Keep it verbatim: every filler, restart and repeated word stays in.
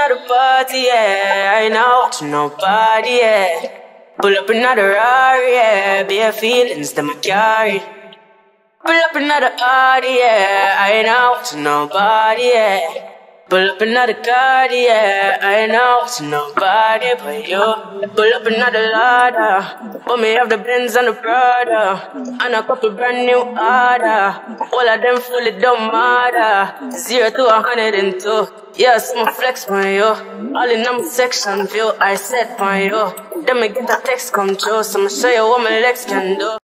the party, yeah. I ain't out to nobody, yeah. Pull up another Rari, yeah. Bare feelings that I carry. Pull up another party, yeah. I ain't out to nobody, yeah. Pull up another card, yeah. I ain't out to nobody but you. Pull up another ladder. Put me off the Benz and the Prada. And a couple brand new order. All of them fully don't matter. Zero to a hundred and two. Yes, my flex on you. All in my section view, I set on you. Then me get a text come true, so I'ma show you what my legs can do.